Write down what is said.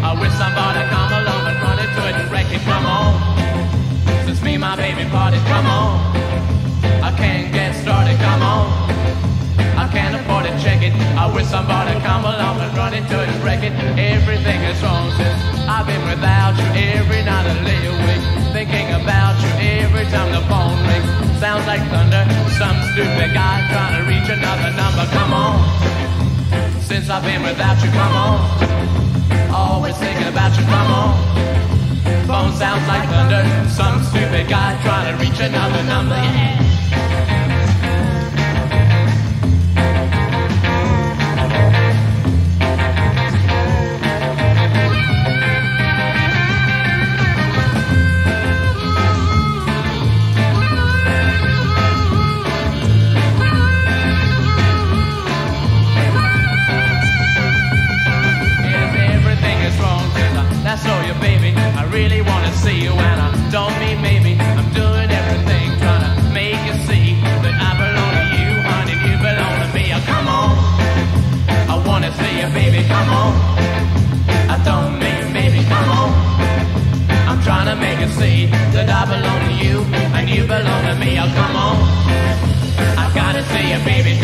I wish somebody come along and run into it and wreck it. Come on, since me and my baby parted. Come on, I can't get started. Come on, I can't afford to check it. I wish somebody come along and run into it and wreck it. Everything is wrong since I've been without you. Every night I lay awake thinking about you. Every time the phone rings, sounds like thunder. Some stupid guy trying to reach another number. Come on, since I've been without you. Come on, always thinking about you. Come on, phone sounds like thunder. Some stupid guy trying to reach another number. Yeah. I saw you, baby, I really wanna see you, and I don't mean maybe, I'm doing everything trying to make you see that I belong to you, honey, you belong to me. Oh, come on, I wanna see you, baby, come on. I don't mean maybe, come on. I'm trying to make you see that I belong to you, and you belong to me. Oh, come on, I gotta see you, baby.